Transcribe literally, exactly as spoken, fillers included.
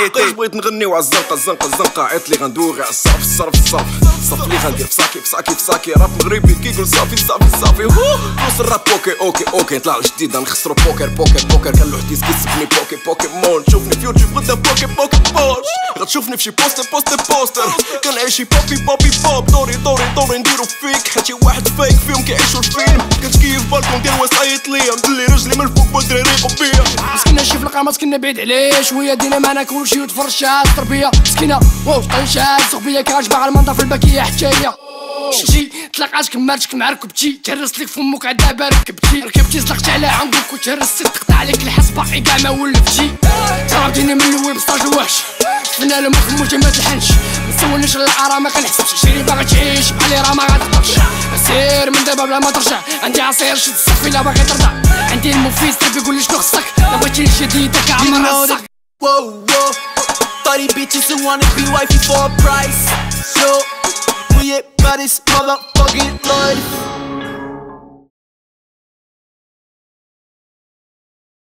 حقاش بغيت نغنيو عالزنقة الزنقة الزنقة عيط لي غندوي غير عالصرف الصرف الصرف الصرف لي غندير فساكي فساكي فساكي راب مغربي كيقول صافي صافي صافي فلوس الراب اوكي اوكي اوكي نطلع الجديد نخسرو بوكر بوكر بوكر كان لوحدي كيسبني بوكي بوكيمون تشوفني في يوتيوب غدا بوكي بوكي بوش غتشوفني فشي بوستر بوستر بوستر كنعيش شي بوبي بوبي بوب دوري دوري دوري نديرو فيك حيت شي واحد فايك فيهم كيعيشو الفيلم كنتكيف بالكون ديال وسايط ليا مدلي رجلي من الفوق والدراري بيا مسكينة شي في القامات كنا بعيد عليه شويه دينا معنا كلشي وتفرج شاد التربيه مسكينه واو طيشات صغبيه كغاشبه على المنظر في الباكيه حتى هي شتي تلاقاتك مرتك مع ركبتي تهرست لك فمك عدابا ركبتي ركبتي زلقت على عنقك وتهرست تقطع عليك الحسبه كاع ما ولفتي ترابديني من الاول بسطاج الوحش فنان ما فموش ما تلحنش متسولنيش العرا ما كنحسبش شيري باغي تعيش بحالي راه ما غتقدرش سير من دابا بلا ما ترجع عندي عصير شد السقف الا باغي ترضع عندي المفيد تبي يقول لي شنو خصك ما بغيتيش جديدك عمر الصك Whoa, whoa, thirty bitches who wanna be wifey for a price. So, we at this motherfucking life.